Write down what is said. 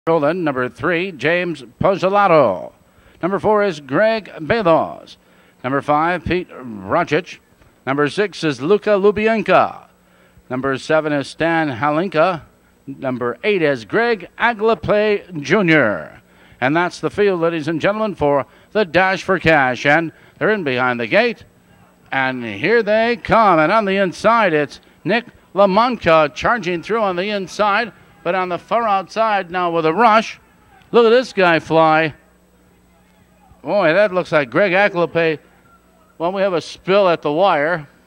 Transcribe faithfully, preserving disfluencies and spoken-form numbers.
Golden. Number three, James Pozzolato. Number four is Greg Bezos. Number five, Pete Rocic. Number six is Luka Lubienka. Number seven is Stan Halinka. Number eight is Greg Aglafahy Junior And that's the field, ladies and gentlemen, for the Dash for Cash. And they're in behind the gate. And here they come. And on the inside, it's Nick Lamonka charging through on the inside. But on the far outside now with a rush. Look at this guy fly. Boy, that looks like Greg Aglafahy. Well, we have a spill at the wire.